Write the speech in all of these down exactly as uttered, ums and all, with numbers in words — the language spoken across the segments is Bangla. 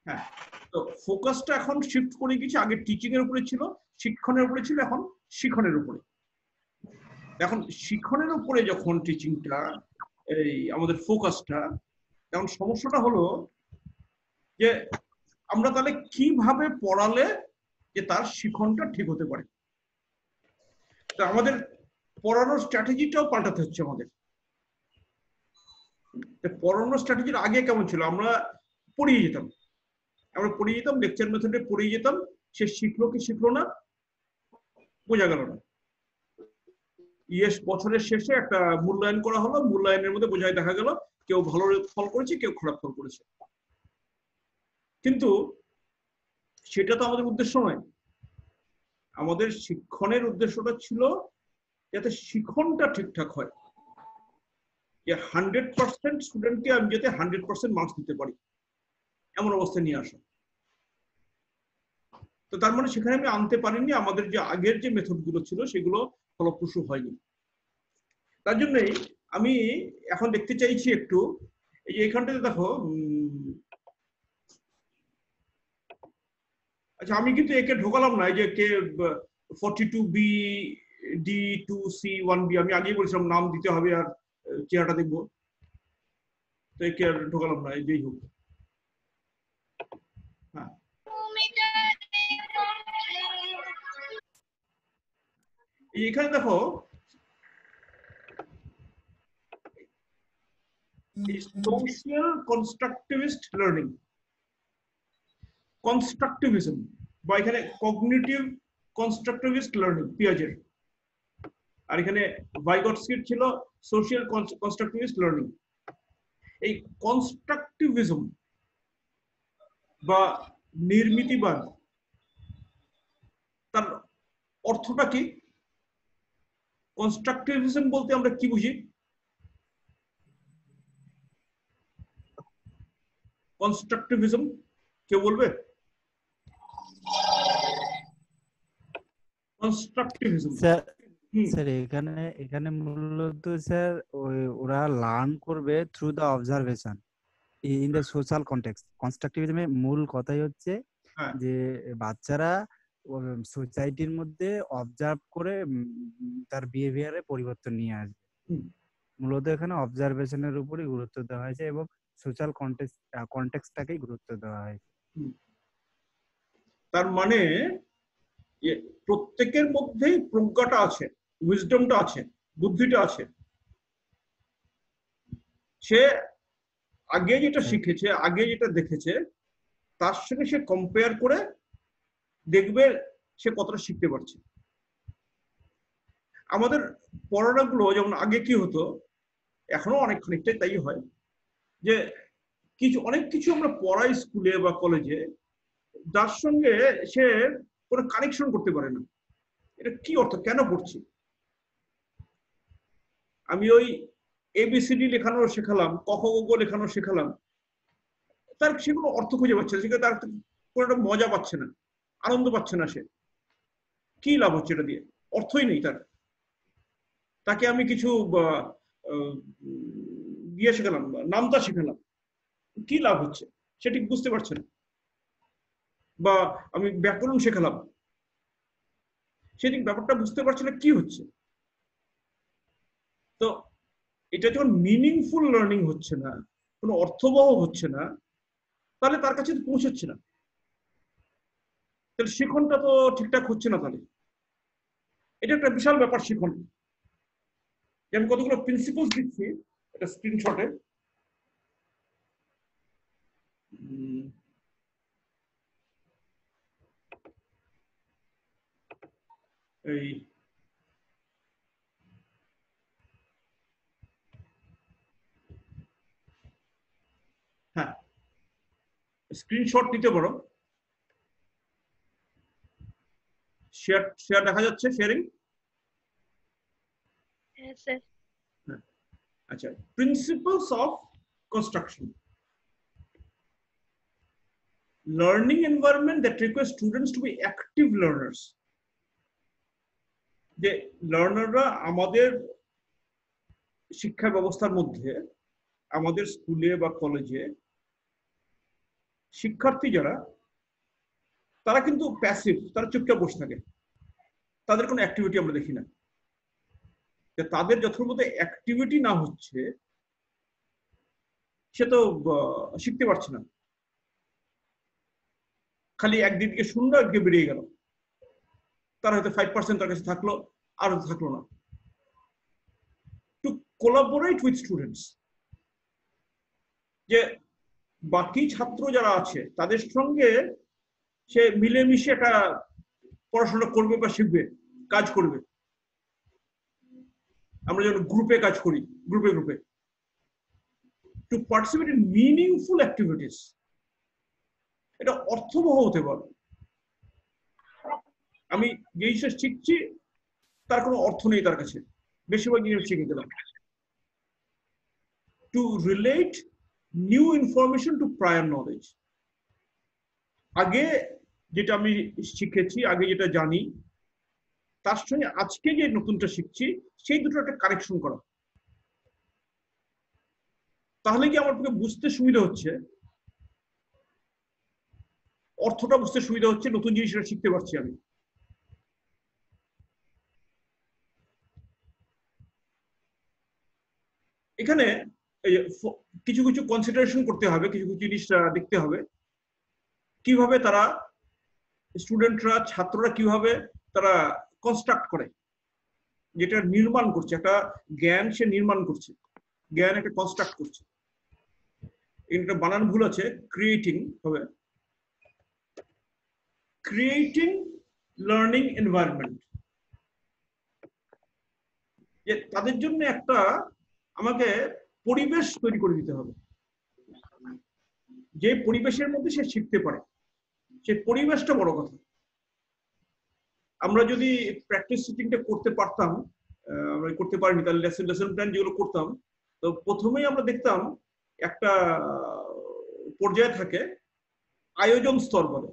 হ্যাঁ, তো ফোকাসটা এখন শিফট করে গেছে, আগে টিচিং এর উপরে ছিল, শিক্ষণের উপরে ছিল, এখন শিক্ষণের উপরে। এখন শিক্ষণের উপরে যখন টিচিংটা এই আমাদের ফোকাসটা, এখন সমস্যাটা হলো যে আমরা তাহলে কিভাবে পড়ালে যে তার শিক্ষণটা ঠিক হতে পারে। তো আমাদের পড়ানোর স্ট্র্যাটেজিটাও পাল্টাতে হচ্ছে আমাদের। পড়ানোর স্ট্র্যাটেজির আগে কেমন ছিল, আমরা পড়িয়ে যেতাম, আমরা পড়িয়ে যেতাম লেকচার মেথডে পড়িয়ে যেতাম, সে শিখলো কি শিখলো না বোঝা গেল না। ইয়েস, বছরের শেষে একটা মূল্যায়ন করা হলো, মূল্যায়নের মধ্যে বোঝাই দেখা গেল কেউ ভালো ফল করেছে, কেউ খারাপ ফল করেছে। কিন্তু সেটা তো আমাদের উদ্দেশ্য নয়। আমাদের শিক্ষণের উদ্দেশ্যটা ছিল যাতে শিক্ষণটা ঠিকঠাক হয়, যে হান্ড্রেড পার্সেন্ট স্টুডেন্টকে আমি যাতে হান্ড্রেড পার্সেন্ট মার্কস দিতে পারি, এমন অবস্থায় নিয়ে আসা। তো তার মানে সেখানে আমি আনতে পারিনি আমাদের যে আগের যে মেথড গুলো ছিল সেগুলো ফলপ্রসূ হয়নি। তার জন্যই আমি এখন দেখতে চাইছি একটু, এই যে এখানটাতে দেখো, আচ্ছা আমি কিন্তু একে ঢোকালাম না, এই যে K forty two B D two C one B, আমি আগেই বলেছিলাম নাম দিতে হবে আর চেহারাটা দেখবো, তো একে আর ঢোকালাম না, যেই হোক। হ্যাঁ, এখানে দেখো সোশিয়াল কনস্ট্রাকটিভিস্ট লার্নিং, কনস্ট্রাকটিভিজম বা এখানে কগনিটিভ কনস্ট্রাকটিভিস্ট লার্নিং পিয়াজের, আর এখানে ভাইগটস্কির ছিল সোশিয়াল কনস্ট্রাকটিভিস্ট লার্নিং। এই কনস্ট্রাকটিভিজম বা নির্মিতিবাদ, তার অর্থটা কি? কনস্ট্রাকটিভিজম বলতে আমরা কি বুঝি? কনস্ট্রাকটিভিজম কেউ বলবে? কনস্ট্রাকটিভিজম স্যার স্যার এখানে এখানে মূলত স্যার ওই ওরা লার্ন করবে through the observation in the social context. কনস্ট্রাকটিভিজমের মূল কথাই হচ্ছে যে বাচ্চারা সোসাইটির মধ্যে অবজার্ভ করে তার বিহেভিয়ারে পরিবর্তন নিয়ে আসবে। মূলত এখানে অবজারভেশনের উপরই গুরুত্ব দেওয়া হয়েছে এবং সোশ্যাল কনটেক্সট কনটেক্সটটাকেই গুরুত্ব দেওয়া হয়েছে। তার মানে প্রত্যেকের মধ্যেই প্রজ্ঞাটা আছে, উইজডমটা আছে, বুদ্ধিটা আছে। সে আগে যেটা শিখেছে, আগে যেটা দেখেছে, তার সঙ্গে সে কম্পেয়ার করে দেখবে সে কতটা শিখতে পারছে। আমাদের পড়াগুলো যেমন আগে কি হতো, এখনো অনেক খানিকটাই তাই হয়, যে কিছু অনেক কিছু আমরা পড়াই স্কুলে বা কলেজে, যার সঙ্গে সে কোনো কানেকশন করতে পারে না। এটা কি অর্থ, কেন পড়ছি? আমি ওই এবিসিডি লেখানো শেখালাম, ক খ গ লেখানো শেখালাম, তার সেগুলো অর্থ খুঁজে পাচ্ছে না, সেখানে তার কোনো একটা মজা পাচ্ছে না, আনন্দ পাচ্ছে না। সে কি লাভ হচ্ছে এটা দিয়ে? অর্থই নেই তার। তাকে আমি কিছু দিয়ে শেখালাম, নামতা শেখালাম, কি লাভ হচ্ছে সে ঠিক বুঝতে পারছে না। বা আমি ব্যাকরণ শেখালাম, সে ঠিক ব্যাপারটা বুঝতে পারছে না কি হচ্ছে। তো এটা যখন মিনিংফুল লার্নিং হচ্ছে না, কোনো অর্থবহ হচ্ছে না, তাহলে তার কাছে পৌঁছচ্ছে না, তাহলে শিখনটা তো ঠিকঠাক হচ্ছে না। তাহলে এটা একটা বিশাল ব্যাপার শিখন। আমি কতগুলো প্রিন্সিপালস দিচ্ছি এটা স্ক্রিনশটে। এই হ্যাঁ, স্ক্রিনশট নিতে পারো। শেয়ার শেয়ার দেখা যাচ্ছে, শেয়ারিং? হ্যাঁ স্যার। আচ্ছা, principles of construction, learning environment that requires students to be active learners. যে লার্নাররা আমাদের শিক্ষা ব্যবস্থার মধ্যে, আমাদের স্কুলে বা কলেজে শিক্ষার্থী যারা তারা কিন্তু প্যাসিভ, তারা চুপচাপ বসে থাকে, তাদের কোনো অ্যাক্টিভিটি আমরা দেখি না। তাদের যথাযথ অ্যাক্টিভিটি না হচ্ছে সে তো শিখতে পারছে না, খালি একদিকে শুনলো একদিকে বেরিয়ে গেল, তার হয়তো ফাইভ পার্সেন্ট তার কাছে থাকলো, আর থাকলো না। টু কোলাবোরেট উইথ স্টুডেন্টস, যে বাকি ছাত্র যারা আছে তাদের সঙ্গে সে মিলেমিশে একটা পড়াশোনা করবে বা শিখবে, কাজ করবে। আমরা যখন গ্রুপে কাজ করি, গ্রুপে গ্রুপে to participate in meaningful activities, এটা অর্থবহ হতে পারে। আমি যে জিনিসটা শিখছি তার কোনো অর্থ নেই তার কাছে, বেশিরভাগ জিনিস শিখে গেলাম। To relate new information to prior knowledge, আগে যেটা আমি শিখেছি, আগে যেটা জানি, তার সঙ্গে আজকে যে নতুনটা শিখছি সেই দুটো একটা কানেকশন করা, তাহলে কি আমার পক্ষে বুঝতে সুবিধা হচ্ছে, অর্থটা বুঝতে সুবিধা হচ্ছে, নতুন জিনিসটা শিখতে পারছি আমি। এখানে কিছু কিছু কনসিডারেশন করতে হবে, কিছু কিছু জিনিসটা দেখতে হবে, কিভাবে তারা স্টুডেন্টরা, ছাত্ররা কিভাবে তারা কনস্ট্রাক্ট করে, যেটা নির্মাণ করছে, একটা জ্ঞান সে নির্মাণ করছে, জ্ঞান একটা কনস্ট্রাক্ট করছে। এটা বানান ভুল আছে, ক্রিয়েটিং হবে, ক্রিয়েটিং লার্নিং এনভায়রনমেন্ট, যে তাদের জন্য একটা আমাকে পরিবেশ তৈরি করে দিতে হবে, যে পরিবেশের মধ্যে সে শিখতে পারে, সে পরিবেশটা বড় কথা। আমরা যদি প্র্যাকটিস সিটিংটা করতে পারতাম, আমরা করতে পারিনি, তাহলে লেসন লেসন প্ল্যান যেগুলো করতাম, তো প্রথমেই আমরা দেখতাম একটা পর্যায়ে থাকে আয়োজন স্তর বলে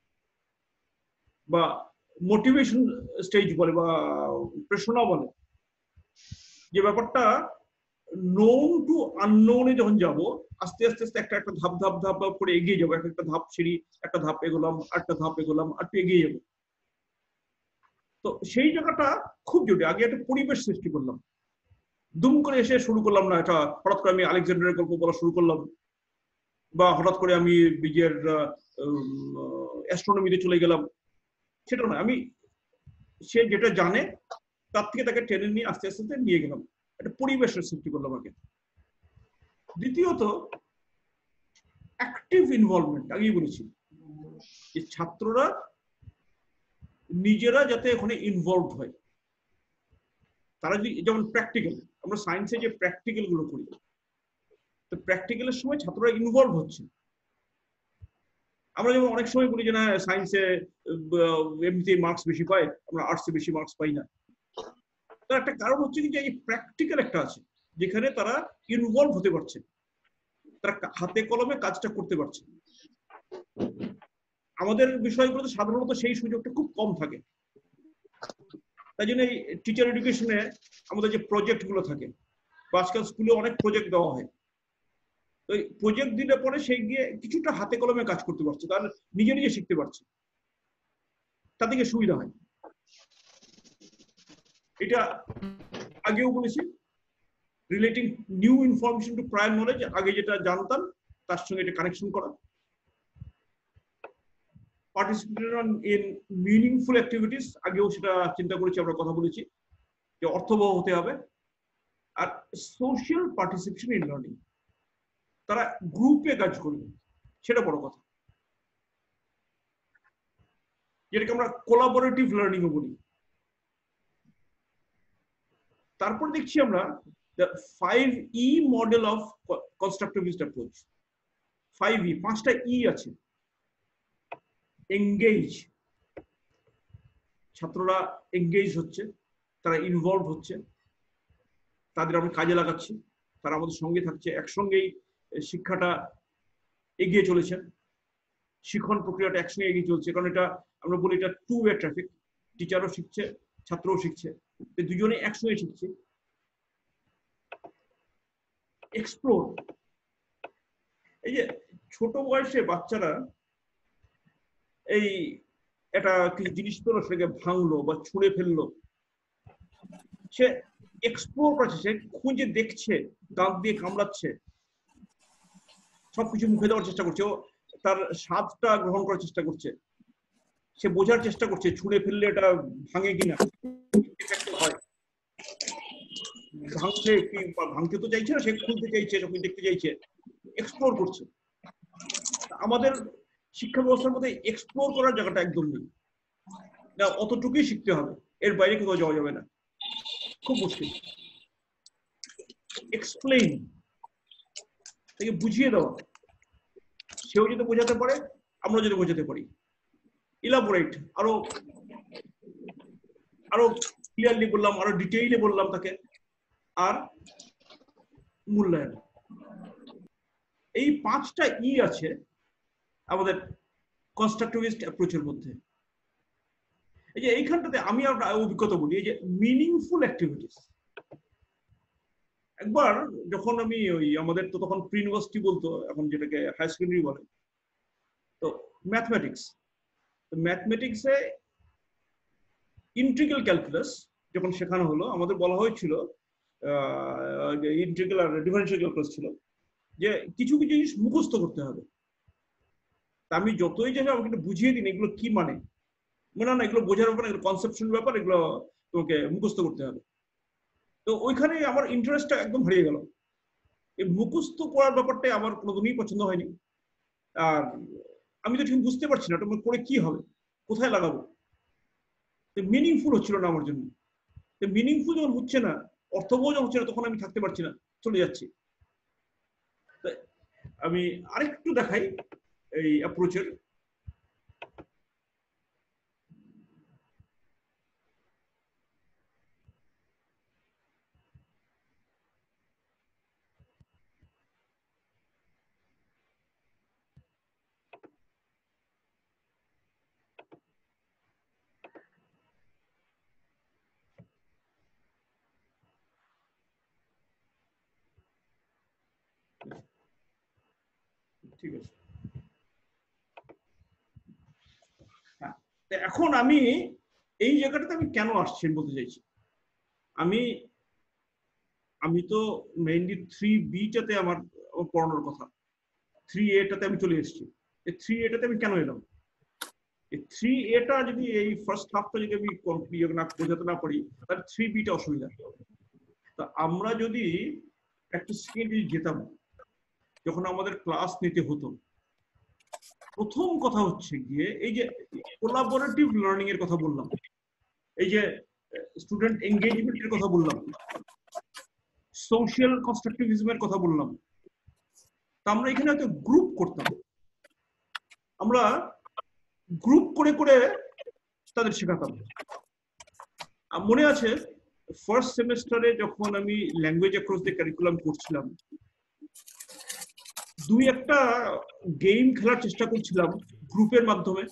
বা মোটিভেশন স্টেজ বলে বা প্রেরণা বলে, যে ব্যাপারটা নোন টু আননোনে যখন যাব, আস্তে আস্তে আস্তে একটা একটা ধাপ ধাপ ধাপ ধাপ করে এগিয়ে যাবো, একটা একটা ধাপ সিঁড়ি, একটা ধাপ এগোলাম, একটা ধাপ এগোলাম, আর একটু এগিয়ে যাবো। তো সেই জায়গাটা খুব জরুরি। আগে একটা পরিবেশ সৃষ্টি করলাম, দুম করে এসে শুরু করলাম না, এটা হঠাৎ করে আমি আলেকজান্ডারের গল্প বলা শুরু করলাম, বা হঠাৎ করে আমি বিজয়ের অ্যাস্ট্রোনমিতে চলে গেলাম, সেটা নয়। আমি সে যেটা জানে তার থেকে তাকে টেনে নিয়ে আস্তে আস্তে নিয়ে গেলাম, একটা পরিবেশের সৃষ্টি করলাম আগে। দ্বিতীয়ত অ্যাক্টিভ ইনভলভমেন্ট, আগেই বলেছি যে ছাত্ররা নিজেরা যাতে ওখানে ইনভলভ হয়, তারা যদি, যেমন প্র্যাকটিক্যাল, আমরা সায়েন্সে যে প্র্যাকটিক্যাল গুলো করি, তো প্র্যাকটিক্যালের সময় ছাত্ররা ইনভলভ হচ্ছে। আমরা যেমন অনেক সময় বলি যে না সায়েন্সে এমনিতেই মার্কস বেশি পায়, আমরা আর্টসে বেশি মার্কস পাই না। তার একটা কারণ হচ্ছে কি যে এই প্র্যাকটিক্যাল একটা আছে, যেখানে তারা ইনভলভ হতে পারছে, তারা হাতে কলমে কাজটা করতে পারছে। আমাদের বিষয়গুলোতে সাধারণত সেই সুযোগটা খুব কম থাকে। তাই জন্য এই টিচার এডুকেশনে আমাদের যে প্রজেক্ট গুলো থাকে, বা আজকাল স্কুলে অনেক প্রজেক্ট দেওয়া হয়, তো এই প্রজেক্ট দিলে পরে সেই গিয়ে কিছুটা হাতে কলমে কাজ করতে পারছে, তার নিজে নিজে শিখতে পারছে, তাদেরকে সুবিধা হয়। এটা আগেও বলেছি, relating new information to prior knowledge, আগে যেটা জানতাম তার সঙ্গে এটা কানেকশন করা। পার্টিসিপেশন ইন মিনিংফুল অ্যাক্টিভিটিস, আগেও সেটা চিন্তা করেছি, আমরা কথা বলেছি যে অর্থবহ হতে হবে। আর সোশ্যাল পার্টিসিপেশন ইন লার্নিং, তারা গ্রুপে কাজ করবে, সেটা বড় কথা, যেটাকে আমরা কোলাবোরেটিভ লার্নিং বলি। তারপর দেখছি আমরা five E model of constructivist approach. Five E, পাঁচটা ই আছে। এঙ্গেজ, ছাত্ররা এঙ্গেজ হচ্ছে, তারা ইনভলভ হচ্ছে, তাদের আমরা কাজে লাগাচ্ছি, তারা আমাদের সঙ্গে থাকছে, একসঙ্গেই শিক্ষাটা এগিয়ে চলেছে, শিক্ষণ প্রক্রিয়াটা একসঙ্গে এগিয়ে চলছে। কারণ এটা আমরা বলি এটা টু ওয়ে ট্রাফিক, টিচারও শিখছে, ছাত্রও শিখছে, দুজনে একসঙ্গে শিখছে। এক্সপ্লোর, এই যে ছোট বয়সে বাচ্চারা এই একটা কিছু জিনিস পেলো সেটাকে ভাঙলো বা ছুঁড়ে ফেললো, সে এক্সপ্লোর করছে, সে খুঁজে দেখছে, দাঁত দিয়ে কামড়াচ্ছে, সবকিছু মুখে দেওয়ার চেষ্টা করছে, ও তার স্বাদটা গ্রহণ করার চেষ্টা করছে, সে বোঝার চেষ্টা করছে ছুঁড়ে ফেললে এটা ভাঙে কিনা, হয় ভাঙতে কি ভাঙতে তো চাইছে না, সে খুলতে চাইছে, সবকিছু দেখতে চাইছে, এক্সপ্লোর করছে। আমাদের শিক্ষা ব্যবস্থার মধ্যে এক্সপ্লোর করার জায়গাটা একদম নেই, না অতটুকুই শিখতে হবে, এর বাইরে কোথাও যাওয়া যাবে না, খুব মুশকিল। এক্সপ্লেইন তাকে বুঝিয়ে দেওয়া, সেও যদি বোঝাতে পারে আমরা যদি বোঝাতে পারি, ইলাবোরেট আরো আরো ক্লিয়ারলি বললাম, আরো ডিটেইলে বললাম তাকে, আর মূল্যায়ন। এই পাঁচটা ই আছে আমাদের কনস্ট্রাকটিভিস্ট অ্যাপ্রোচের মধ্যে। এই যে এইখানটাতে আমি একটা অভিজ্ঞতা বলি, এই যে মিনিংফুল অ্যাক্টিভিটিস। একবার যখন আমি ওই আমাদের তো তখন প্রি ইউনিভার্সিটি বলতো, এখন যেটাকে হাই সেকেন্ডারি বলে, তো ম্যাথমেটিক্স, তো ম্যাথমেটিক্সে ইন্টিগ্রাল ক্যালকুলাস যখন শেখানো হলো, আমাদের বলা হয়েছিল ইন্টিগ্রাল আর ডিফারেনশিয়াল ক্যালকুলাস ছিল, যে কিছু কিছু জিনিস মুখস্থ করতে হবে। তা আমি যতই যাই আমাকে একটু বুঝিয়ে দিন এগুলো কি মানে, মনে না এগুলো বোঝার ব্যাপার, এগুলো কনসেপশন ব্যাপার, এগুলো তোমাকে মুখস্থ করতে হবে। তো ওইখানে আমার ইন্টারেস্টটা একদম হারিয়ে গেল। এই মুখস্থ করার ব্যাপারটাই আমার কোনোদিনই পছন্দ হয়নি। আর আমি তো ঠিক বুঝতে পারছি না তোমার করে কি হবে, কোথায় লাগাবো, মিনিংফুল হচ্ছিল না আমার জন্য। মিনিংফুল যখন হচ্ছে না, অর্থবহ যখন হচ্ছে না, তখন আমি থাকতে পারছি না, চলে যাচ্ছি। আমি আরেকটু দেখাই এই অ্যাপ্রোচের। ঠিক আছে, হ্যাঁ। এখন আমি এই জায়গাটাতে আমি কেন আসছি বলতে চাইছি, আমি আমি তো মেইনলি থ্রি বিটাতে আমার পড়ানোর কথা, থ্রি এটাতে আমি চলে এসেছি। থ্রি এটাতে আমি কেন এলাম, থ্রি এটা যদি এই ফার্স্ট হাফটা যদি আমি না বোঝাতে না পারি, তাহলে থ্রি বিটা অসুবিধা। তা আমরা যদি প্র্যাকটিস যদি যেতাম, যখন আমাদের ক্লাস নিতে হতো, প্রথম কথা হচ্ছে গিয়ে এই যে কোলাবোরেটিভ লার্নিং এর কথা বললাম, এই যে স্টুডেন্ট এঙ্গেজমেন্টের কথা বললাম, সোশ্যাল কনস্ট্রাকটিভিজমের কথা বললাম, তা আমরা এখানে হয়তো গ্রুপ করতাম, আমরা গ্রুপ করে করে তাদের শেখাতাম। মনে আছে ফার্স্ট সেমিস্টারে যখন আমি ল্যাঙ্গুয়েজ অ্যাক্রস দ্য কারিকুলাম করছিলাম, দুই একটা গেম খেলার চেষ্টা করছিলাম গ্রুপের মাধ্যমে।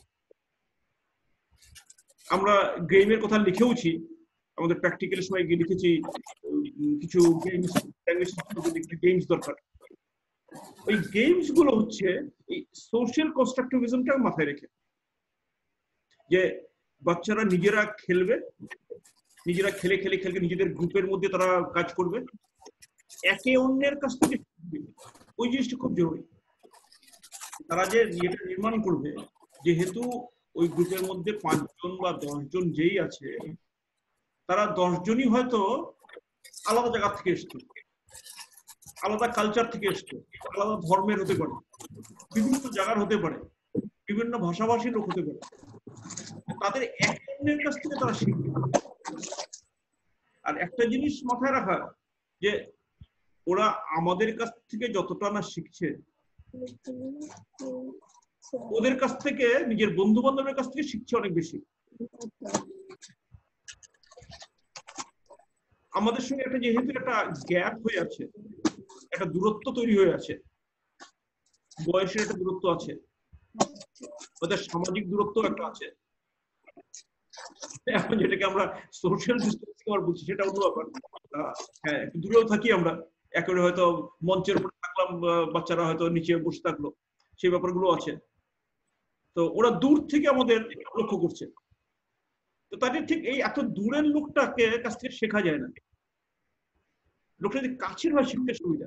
আমরা গেমের কথা লিখেওছি, আমাদের প্র্যাকটিক্যালের সময় গিয়ে লিখেছি কিছু গেমস, গেমস দরকার। ওই গেমস গুলো হচ্ছে এই সোশ্যাল কনস্ট্রাকটিভিজমটা মাথায় রেখে, যে বাচ্চারা নিজেরা খেলবে, নিজেরা খেলে খেলে খেলে নিজেদের গ্রুপের মধ্যে তারা কাজ করবে, একে অন্যের কাছ থেকে ওই জিনিসটা খুব জরুরি। তারা যে এটা নির্মাণ করবে, যেহেতু ওই গ্রুপের মধ্যে পাঁচজন বা দশজন যেই আছে, তারা দশজনই হয়তো আলাদা জায়গা থেকে এসছে, আলাদা কালচার থেকে এসছে, আলাদা ধর্মের হতে পারে, বিভিন্ন জায়গার হতে পারে, বিভিন্ন ভাষাভাষীর লোক হতে পারে। তাদের এক অন্যের কাছ থেকে তারা শিখবে। আর একটা জিনিস মাথায় রাখা, যে ওরা আমাদের কাছ থেকে যতটা না শিখছে, ওদের কাছ থেকে, নিজের বন্ধু বান্ধবের কাছ থেকে শিখছে অনেক বেশি। আমাদের সঙ্গে একটা যেহেতু একটা গ্যাপ হয়ে আছে, একটা দূরত্ব তৈরি হয়ে আছে, বয়সের একটা দূরত্ব আছে, ওদের সামাজিক দূরত্ব একটা আছে, এখন যেটাকে আমরা সোশ্যাল ডিস্টেন্সিং আর বলছি, সেটা অন্য ব্যাপার। হ্যাঁ, একটু দূরেও থাকি আমরা, একেবারে হয়তো মঞ্চের উপরে থাকলাম, বাচ্চারা হয়তো নিচে বসে থাকলো, সেই ব্যাপারগুলো আছে। তো ওরা দূর থেকে আমাদের লক্ষ্য করছে। তো তাদের ঠিক এই এত দূরের লোকটাকে কাছ থেকে শেখা যায় না, লোকটা যদি কাছের হয় শিখতে সুবিধা।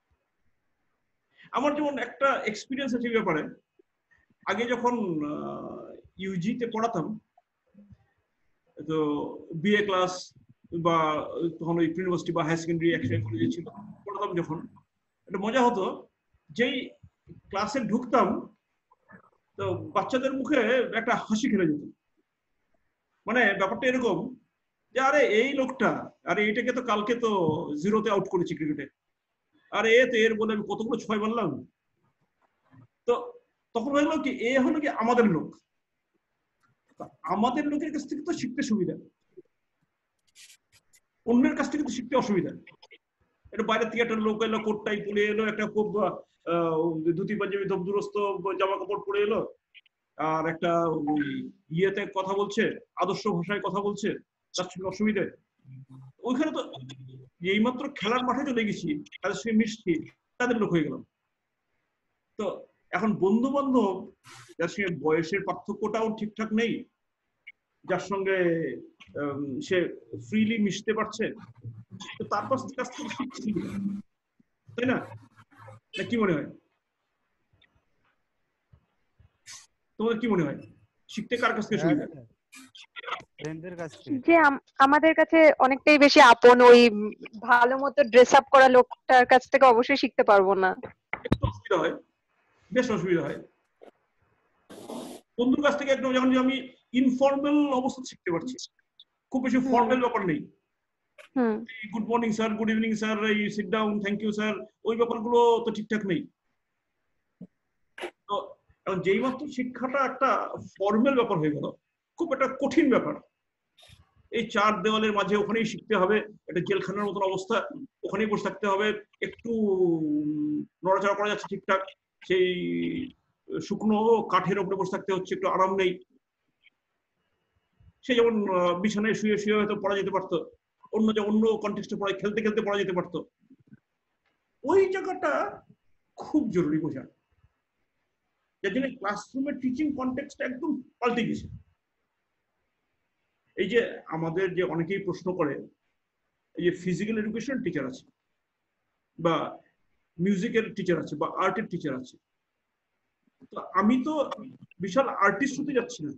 আমার যেমন একটা এক্সপিরিয়েন্স আছে এই ব্যাপারে। আগে যখন ইউজিতে পড়াতাম, তো বিএ ক্লাস বা তখন ওই ইউনিভার্সিটি বা হায়ার সেকেন্ডারি একসাথে কলেজে ছিল, পড়াতাম যখন, একটা মজা হতো, যেই ক্লাসে ঢুকতাম তো বাচ্চাদের মুখে একটা হাসি খেলে যেত। মানে ব্যাপারটা এরকম যে আরে এই লোকটা, আরে এইটাকে তো কালকে তো জিরোতে আউট করেছি ক্রিকেটে, আরে এ তো এর বলে আমি কতগুলো ছয় মারলাম। তো তখন হয়ে গেল কি, এ হলো কি আমাদের লোক, আমাদের লোকের কাছ থেকে তো শিখতে সুবিধা, অন্যের কাছ থেকে তো শিখতে অসুবিধা। এটা বাইরের থেকে একটা লোক এলো, কোটটাই পরে এলো, একটা খুব ধুতি পাঞ্জাবি দুরস্ত জামা কাপড় পরে এলো, আর একটা ইয়েতে কথা বলছে, আদর্শ ভাষায় কথা বলছে, তার সঙ্গে অসুবিধে। ওইখানে তো এইমাত্র খেলার মাঠে চলে গেছি, তাদের সঙ্গে মিশছি, তাদের লোক হয়ে গেলাম। তো এখন বন্ধু বান্ধব যার সঙ্গে বয়সের পার্থক্যটাও ঠিকঠাক নেই, যার সঙ্গে সে ফ্রিলি মিশতে পারছে, তো তার কাছ থেকে শিখছি, তাই না? কি মনে হয় তোমাদের, কি মনে হয় শিখতে কার কাছ থেকে সুবিধা? যে আমাদের কাছে অনেকটাই বেশি আপন, ওই ভালো মতো ড্রেস আপ করা লোকটার কাছ থেকে অবশ্যই শিখতে পারবো না। একটু অসুবিধা হয়, বেশ অসুবিধা হয়। বন্ধুর কাছ থেকে একদম যখন আমি ইনফর্মাল অবস্থা শিখতে পারছি, খুব বেশি ফর্মাল ব্যাপার নেই, good morning sir, good evening sir, এই sit down, thank you sir, ওই ব্যাপারগুলো তো ঠিকঠাক নেই। তো যেই মাত্র শিক্ষাটা একটা ফর্মাল ব্যাপার হয়ে গেল, খুব একটা কঠিন ব্যাপার, এই চার দেওয়ালের মাঝে ওখানেই শিখতে হবে, একটা জেলখানার মতন অবস্থা, ওখানেই বসে থাকতে হবে, একটু নড়াচড়া করা যাচ্ছে ঠিকঠাক, সেই শুকনো কাঠের উপরে বসে থাকতে হচ্ছে, একটু আরাম নেই। সে যেমন বিছানায় শুয়ে শুয়ে হয়তো পড়া যেতে পারতো, অন্য যে অন্য কন্টেক্সটে পড়ায়, খেলতে খেলতে পড়া যেতে পারতো। ওই জায়গাটা খুব জরুরি বোঝা, যার জন্য ক্লাসরুমের টিচিং কন্টেক্সটটা একদম পাল্টে গেছে। এই যে আমাদের যে অনেকেই প্রশ্ন করে, এই যে ফিজিক্যাল এডুকেশন টিচার আছে, বা মিউজিকের টিচার আছে, বা আর্টের টিচার আছে, তো আমি তো বিশাল আর্টিস্ট হতে যাচ্ছি না,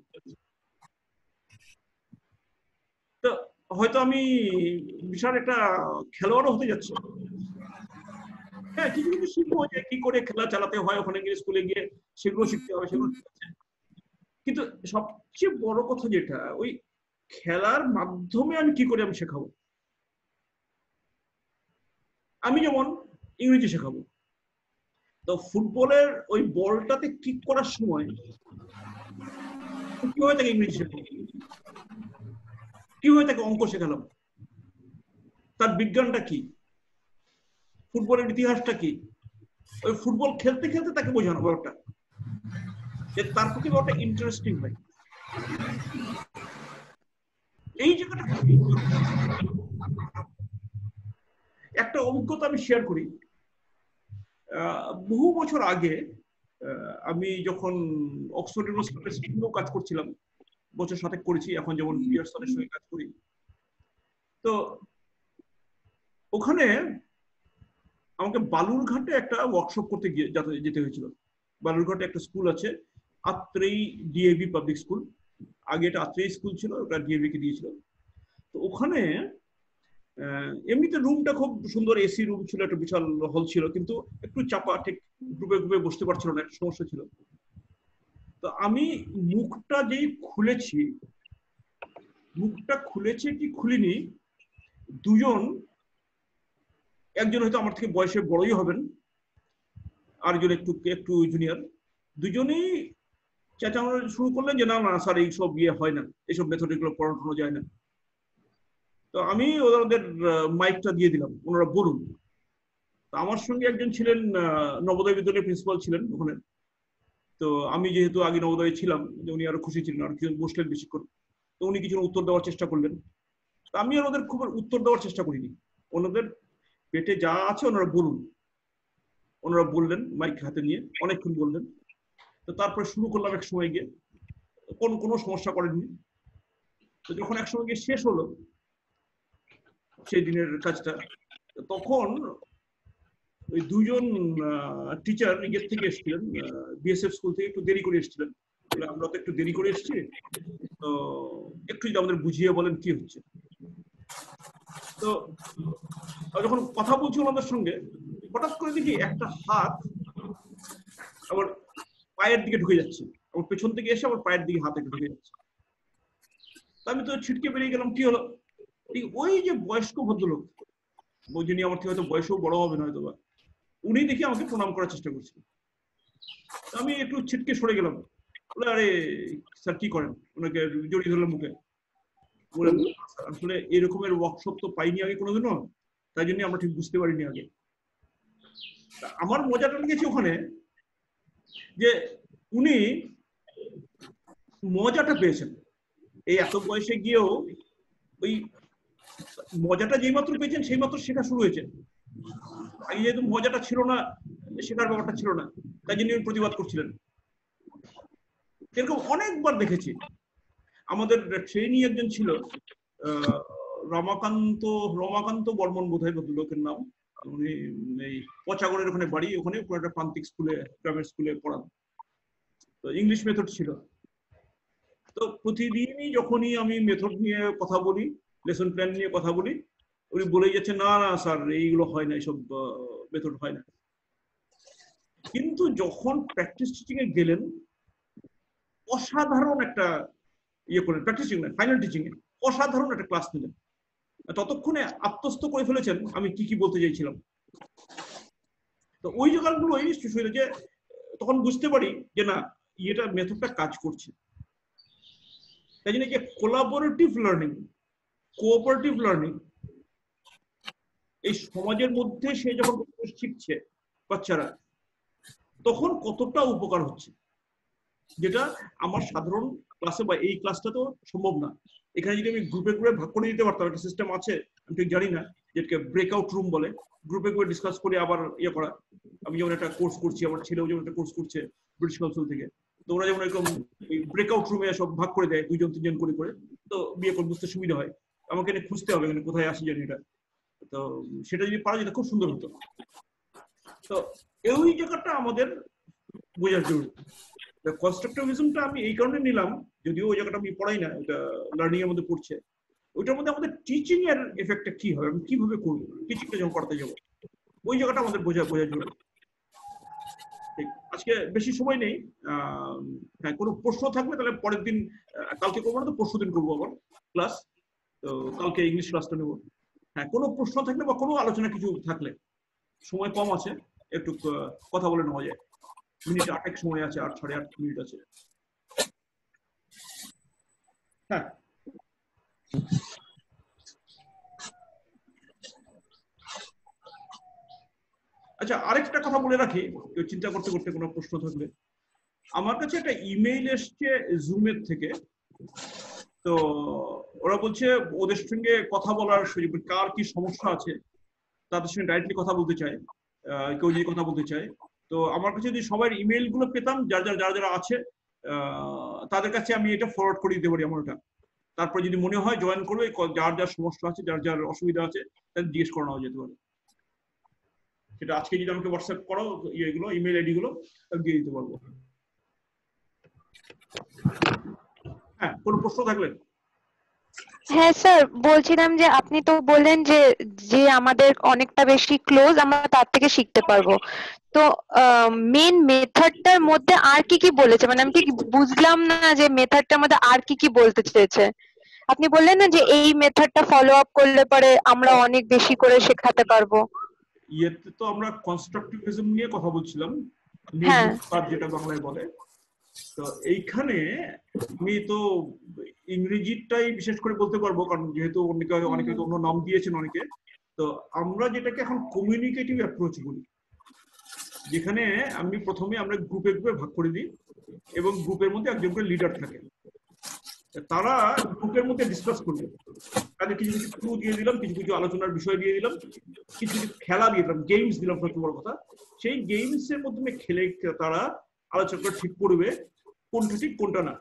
তো হয়তো আমি বিশাল একটা খেলোয়াড়ও হতে যাচ্ছি। হ্যাঁ, কিছু কিছু শিখবো, যে কি করে খেলা চালাতে হয়, ওখানে গিয়ে স্কুলে গিয়ে সেগুলো শিখতে হবে, সেগুলো শিখছে। কিন্তু সবচেয়ে বড় কথা যেটা, ওই খেলার মাধ্যমে আমি কি করে আমি শেখাবো। আমি যেমন ইংরেজি শেখাবো, তো ফুটবলের ওই বলটাতে কিক করার সময় কিভাবে তাকে ইংরেজি শেখাবো, কিভাবে তাকে অঙ্ক শেখালাম, তার বিজ্ঞানটা কি, ফুটবলের ইতিহাসটা কি, ওই ফুটবল খেলতে খেলতে তাকে বোঝানো ব্যাপারটা, যে তার প্রতি ব্যাপারটা ইন্টারেস্টিং হয়। এই জায়গাটা একটা অভিজ্ঞতা আমি শেয়ার করি। বহু বছর আগে আমি যখন অক্সফোর্ড ইউনিভার্সিটিতেও কাজ করছিলাম, বছর সাথে করেছি, এখন যেমন পিয়ারসনের সঙ্গে কাজ করি, তো ওখানে আমাকে বালুরঘাটে একটা ওয়ার্কশপ করতে গিয়ে যেতে হয়েছিল। বালুরঘাটে একটা স্কুল আছে, আত্রেই ডিএভি পাবলিক স্কুল, আগে এটা আত্রেই স্কুল ছিল, ওটা ডিএভি কে দিয়েছিল। তো ওখানে এমনিতে রুমটা খুব সুন্দর, এসি রুম ছিল, একটা বিশাল হল ছিল, কিন্তু একটু চাপা, ঠিক গ্রুপে গ্রুপে বসতে পারছিল না, একটা সমস্যা ছিল। তো আমি মুখটা যেই খুলেছি, মুখটা খুলেছে কি খুলিনি, দুজন, একজন হয়তো আমার থেকে বয়সে বড়ই হবেন, আরেকজন একটু একটু জুনিয়র, দুজনেই চেঁচানো শুরু করলেন যে না না স্যার, এইসব ইয়ে হয় না, এইসব মেথড এগুলো পড়ানো যায় না। তো আমি ওদের মাইকটা দিয়ে দিলাম, ওনারা বলুন। আমার সঙ্গে একজন ছিলেন নবোদয় বিদ্যালয়ের প্রিন্সিপাল ছিলেন ওখানে, তো আমি যেহেতু আগে নবোদয়ে ছিলাম, উনি আরো খুশি ছিলেন, আর কিছু বসলেন বেশিক্ষণ, তো উনি কিছু উত্তর দেওয়ার চেষ্টা করলেন। তো আমি আর ওদের খুব উত্তর দেওয়ার চেষ্টা করিনি, ওনাদের পেটে যা আছে ওনারা বলুন। ওনারা বললেন মাইক হাতে নিয়ে, অনেকক্ষণ বললেন। তো তারপরে শুরু করলাম এক সময় গিয়ে, কোন কোনো সমস্যা করেননি। তো যখন এক সময় গিয়ে শেষ হলো সেই দিনের কাজটা, তখন ওই দুজন টিচার ইয়ের থেকে এসেছিলেন, বিএসএফ স্কুল থেকে, একটু দেরি করে এসেছিলেন। বলে আমরা তো একটু দেরি করে এসেছি, তো একটু যদি আমাদের বুঝিয়ে বলেন কি হচ্ছে। তো যখন কথা বলছি ওনাদের সঙ্গে, হঠাৎ করে দেখি একটা হাত আবার পায়ের দিকে ঢুকে যাচ্ছে, আমার পেছন থেকে এসে আমার পায়ের দিকে হাত একটু ঢুকে যাচ্ছে। আমি তো ছিটকে বেরিয়ে গেলাম, কি হলো? ওই যে বয়স্ক ভদ্রলোক, যিনি আমার থেকে হয়তো বয়সেও বড় হবে না হয়তো বা, উনি দেখি আমাকে প্রণাম করার চেষ্টা করছেন। আমি একটু ছিটকে সরে গেলাম, বলে আরে স্যার কি করেন? ওনাকে জড়িয়ে ধরলাম মুখে, বলে আসলে এরকমের ওয়ার্কশপ তো পাইনি আগে কোনোদিনও, তাই জন্য আমরা ঠিক বুঝতে পারিনি আগে। আমার মজাটা লেগেছে ওখানে যে উনি মজাটা পেয়েছেন, এই এত বয়সে গিয়েও ওই মজাটা যেই মাত্র পেয়েছেন সেই মাত্র শেখা শুরু হয়েছে। আগে যেহেতু মজাটা ছিল না, শেখার ব্যাপারটা ছিল না, তাই জন্য প্রতিবাদ করছিলেন। এরকম অনেকবার দেখেছি। আমাদের ট্রেনি একজন ছিল, রমাকান্ত রমাকান্ত বর্মন বোধহয় ভদ্রলোকের নাম। উনি এই পচাগড়ের ওখানে বাড়ি, ওখানে একটা প্রান্তিক স্কুলে, গ্রামের স্কুলে পড়ান। তো ইংলিশ মেথড ছিল। তো প্রতিদিনই যখনই আমি মেথড নিয়ে কথা বলি, লেসন প্ল্যান নিয়ে কথা বলি, উনি বলেই যাচ্ছে না না স্যার এইগুলো হয় না, এইসব মেথড হয় না। কিন্তু যখন প্র্যাকটিস টিচিং এ গেলেন, অসাধারণ একটা ইয়ে করলেন, প্র্যাকটিস টিচিং না, ফাইনাল টিচিং এ অসাধারণ একটা ক্লাস নিলেন। ততক্ষণে আত্মস্থ করে ফেলেছেন আমি কি কি বলতে চাইছিলাম। তো ওই জায়গাগুলোই যে তখন বুঝতে পারি যে না, এটা মেথডটা কাজ করছে। তাই জন্য যে কোলাবোরেটিভ লার্নিং, কোঅপারেটিভ লার্নিং, এই সমাজের মধ্যে সে যখন শিখছে বাচ্চারা, তখন কতটা উপকার হচ্ছে, যেটা আমার সাধারণ ক্লাসে বা এই ক্লাসটা তো সম্ভব না। এখানে যদি আমি গ্রুপে গ্রুপে ভাগ করে দিতে পারতাম, একটা সিস্টেম আছে, আমি ঠিক জানি না, যেটাকে ব্রেকআউট রুম বলে, গ্রুপে গ্রুপে ডিসকাস করে আবার ইয়ে করা। আমি যেমন একটা কোর্স করছি, আমার ছেলেও যেমন একটা কোর্স করছে ব্রিটিশ কাউন্সিল থেকে, তো ওরা যেমন এরকম ব্রেকআউট রুমে সব ভাগ করে দেয় দুইজন তিনজন করে করে, তো বিয়ে করে বুঝতে সুবিধা হয়। আমাকে এনে খুঁজতে হবে মানে কোথায় আসি জানি এটা, তো সেটা যদি পারা যেত খুব সুন্দর হতো। তো এই জায়গাটা আমাদের বোঝার জরুরি। কনস্ট্রাকটিভিজমটা আমি এই কারণে নিলাম, যদিও ওই জায়গাটা আমি পড়াই না, এটা লার্নিং এর মধ্যে পড়ছে। ওইটার মধ্যে আমাদের টিচিং এর এফেক্টটা কি হবে, আমি কিভাবে করবো টিচিংটা যখন পড়াতে যাবো, ওই জায়গাটা আমাদের বোঝা বোঝা জরুরি। ঠিক, আজকে বেশি সময় নেই। আহ হ্যাঁ, কোনো প্রশ্ন থাকলে তাহলে পরের দিন, কালকে করবো না তো পরশু দিন করবো আবার ক্লাস। তো কালকে ইংলিশ ক্লাসটা নেবো। হ্যাঁ, কোনো প্রশ্ন থাকলে বা কোনো আলোচনা কিছু থাকলে, সময় কম আছে, একটু কথা বলে নেওয়া যায়। মিনিট আটেক সময় আছে, আট সাড়ে আট মিনিট আছে। হ্যাঁ, আচ্ছা, আরেকটা কথা বলে রাখি, চিন্তা করতে করতে কোনো প্রশ্ন থাকলে। আমার কাছে একটা ইমেইল এসছে জুমের থেকে, তো ওরা বলছে ওদের সঙ্গে কথা বলার সুযোগ, কার কি সমস্যা আছে তাদের সঙ্গে ডাইরেক্টলি কথা বলতে চায়, কেউ যদি কথা বলতে চায়। তো আমার কাছে যদি সবার ইমেইল গুলো পেতাম, যার যার যারা যারা আছে তাদের কাছে আমি এটা ফরওয়ার্ড করে দিতে পারি আমার ওটা। তারপর যদি মনে হয় জয়েন করবে, যার যার সমস্যা আছে, যার যার অসুবিধা আছে, তাদের জিজ্ঞেস করানো যেতে পারে। সেটা আজকে যদি আমাকে হোয়াটসঅ্যাপ করো ইয়েগুলো, ইমেল আইডি গুলো, আমি দিয়ে দিতে পারবো। হ্যাঁ, কোনো প্রশ্ন থাকলে। হ্যাঁ স্যার, বলছিলাম যে আপনি তো বললেন যে যে আমাদের অনেকটা বেশি ক্লোজ, আমরা তার থেকে শিখতে পারবো। তো মেন মেথডটার মধ্যে আর কি কি বলেছে, মানে আমি ঠিক বুঝলাম না যে মেথডটার মধ্যে আর কি কি বলতে চেয়েছে। আপনি বললেন না যে এই মেথডটা ফলো আপ করলে পরে আমরা অনেক বেশি করে শেখাতে পারবো। ইয়েতে তো আমরা কনস্ট্রাকটিভিজম নিয়ে কথা বলছিলাম, হ্যাঁ, যেটা বাংলায় বলে। তো এইখানে আমি তো ইংরেজিটাই বিশেষ করে বলতে পারবো, কারণ যেহেতু অনেকে অনেকে অন্য নাম দিয়েছেন অনেকে। তো আমরা যেটাকে এখন কমিউনিকেটিভ অ্যাপ্রোচ বলি, যেখানে আমি প্রথমে আমরা গ্রুপে গ্রুপে ভাগ করে দিই এবং গ্রুপের মধ্যে একজন করে লিডার থাকে, তারা গ্রুপের মধ্যে ডিসকাস করবে। তাদের কিছু কিছু ক্লু দিয়ে দিলাম, কিছু কিছু আলোচনার বিষয় দিয়ে দিলাম, কিছু কিছু খেলা দিয়ে দিলাম, গেমস দিলাম, সবচেয়ে বড় কথা। সেই গেমস এর মাধ্যমে খেলে তারা আলোচনা করে ঠিক করবে কোনটা ঠিক কোনটা না।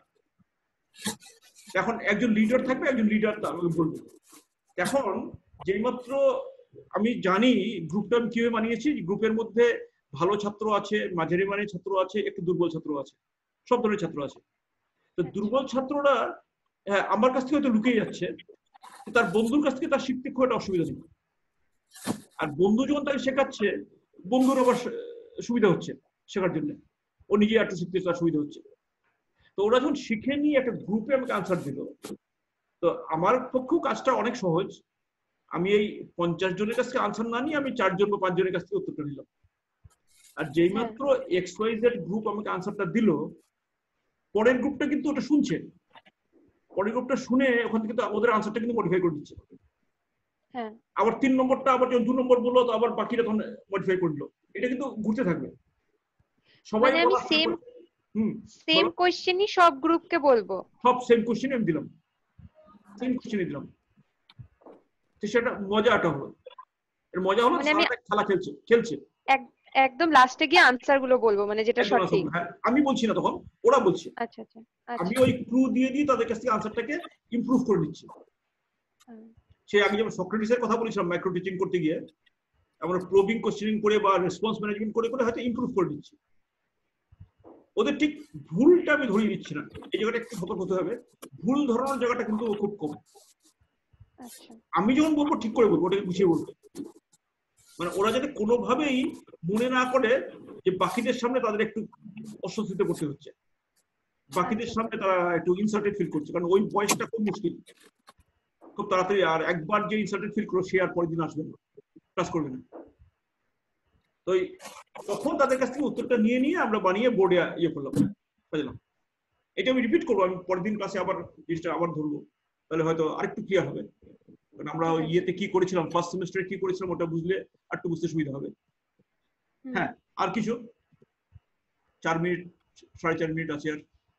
এখন একজন লিডার থাকবে, একজন লিডার আমাকে বলবে। এখন যেইমাত্র আমি জানি গ্রুপটা আমি কিভাবে বানিয়েছি, গ্রুপের মধ্যে ভালো ছাত্র আছে, মাঝারি মানের ছাত্র আছে, একটু দুর্বল ছাত্র আছে, সব ধরনের ছাত্র আছে। তো দুর্বল ছাত্ররা হ্যাঁ আমার কাছ থেকে হয়তো লুকিয়ে যাচ্ছে, তার বন্ধুর কাছ থেকে তার শিখতে খুব একটা অসুবিধা নেই। আর বন্ধু যখন তাকে শেখাচ্ছে, বন্ধুর আবার সুবিধা হচ্ছে শেখার জন্য, ও নিজে একটু শিখতে তার সুবিধা হচ্ছে। তো ওরা যখন শিখে নিয়ে একটা গ্রুপে আমাকে আনসার দিল, তো আমার পক্ষেও কাজটা অনেক সহজ। আমি এই পঞ্চাশ জনের কাছ থেকে আনসার না নিয়ে আমি চারজন বা পাঁচজনের কাছ থেকে উত্তরটা নিলাম। আর যেই মাত্র এক্স ওয়াই জেড গ্রুপ আমাকে আনসারটা দিল, পরের গ্রুপটা কিন্তু ওটা শুনছে, পরের গ্রুপটা শুনে ওখান থেকে ওদের আনসারটা কিন্তু মডিফাই করে দিচ্ছে। আবার তিন নম্বরটা আবার যখন দু নম্বর বললো, তো আবার বাকিটা তখন মডিফাই করলো। এটা কিন্তু ঘুরতে থাকবে। সবাই আমি সেম হুম সেম কোশ্চেনই সব গ্রুপকে বলবো, সব সেম কোশ্চেন আমি দিলাম, সেম কোশ্চেনই দিলাম। তো সেটা মজাটা হলো, এর মজা হলো সারাটা খেলা খেলছে খেলছে একদম লাস্টে গিয়ে আনসার গুলো বলবো, মানে যেটা সঠিক। হ্যাঁ আমি বলছি না, তখন ওরা বলছে। আচ্ছা আচ্ছা, আমি ওই ক্লু দিয়ে দিয়ে তাদের কাছ থেকে আনসারটাকে ইমপ্রুভ করে নিচ্ছি। সে আগে যেমন সক্রেটিসের কথা বলেছিলাম, মাইক্রো টিচিং করতে গিয়ে আমরা প্রবিং কোশ্চেনিং করে বা রেসপন্স ম্যানেজমেন্ট করে করে হয়তো ইমপ্রুভ করে দিচ্ছি। ওদের ঠিক ভুলটা আমি ধরিয়ে দিচ্ছি না, এই জায়গাটা একটু সতর্ক হতে হবে। ভুল ধরানোর জায়গাটা কিন্তু খুব কম। আমি যখন বলবো ঠিক করে বলবো, ওটাকে গুছিয়ে বলবো। মানে ওরা যাতে কোনোভাবেই মনে না করে যে বাকিদের সামনে তাদের একটু অস্বস্তিতে পড়তে হচ্ছে, বাকিদের সামনে তারা একটু ইনসার্টেড ফিল করছে, কারণ ওই বয়সটা খুব মুশকিল, খুব তাড়াতাড়ি। আর একবার যে ইনসার্টেড ফিল করো, সে আর পরের দিন আসবে না, ক্লাস করবে না। তো তখন তাদের কাছ থেকে উত্তরটা নিয়ে নিয়ে আমরা বানিয়ে বোর্ডে ইয়ে করলাম, বুঝলাম। এটা আমি রিপিট করবো, আমি পরের দিন ক্লাসে আবার জিনিসটা আবার ধরবো, তাহলে হয়তো আরেকটু ক্লিয়ার হবে। কারণ আমরা ইয়েতে কি করেছিলাম, ফার্স্ট সেমিস্টারে কি করেছিলাম, ওটা বুঝলে একটু বুঝতে সুবিধা হবে। হ্যাঁ আর কিছু চার মিনিট সাড়ে চার মিনিট আছে আর।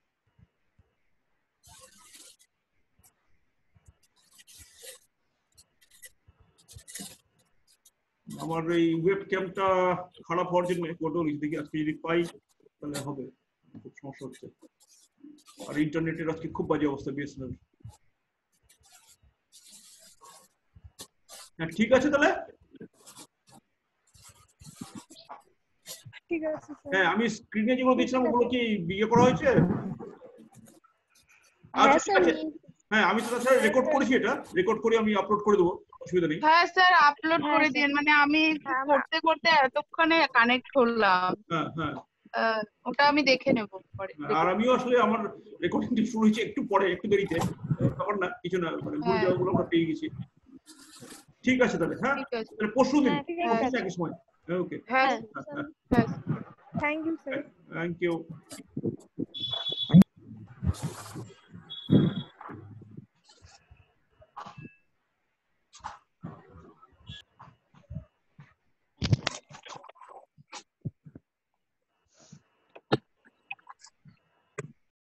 আমার এই ওয়েব ক্যামটা খারাপ হওয়ার জন্য কোডও লিখে দেখি, আজকে যদি পাই তাহলে হবে, খুব সমস্যা হচ্ছে। আর ইন্টারনেটের আজকে খুব বাজে অবস্থা বিএসএনএল। হ্যাঁ ঠিক আছে তাহলে, ঠিক আছে স্যার। হ্যাঁ আমি স্ক্রিনে যেগুলো দিয়েছিলাম ওগুলো কি বিয়ে করা হয়েছে? হ্যাঁ স্যার, হ্যাঁ আমি তো স্যার রেকর্ড করেছি, এটা রেকর্ড করে আমি আপলোড করে দেবো, অসুবিধা নেই। হ্যাঁ স্যার আপলোড করে দিন, মানে আমি করতে করতে এতক্ষণে কানেক্ট হলাম। হ্যাঁ হ্যাঁ ওটা আমি দেখে নেব পরে। আর আমিও আসলে আমার রেকর্ডিংটি শুরু হয়েছে একটু পরে, একটু দেরিতে, ব্যাপার না কিছু না, মানে ভুল যাওয়াগুলো আমরা পেয়ে গেছি। ঠিক আছে তাহলে, হ্যাঁ তাহলে পরশু দিন একই সময়। ওকে, হ্যাঁ thank you sir. Thank you.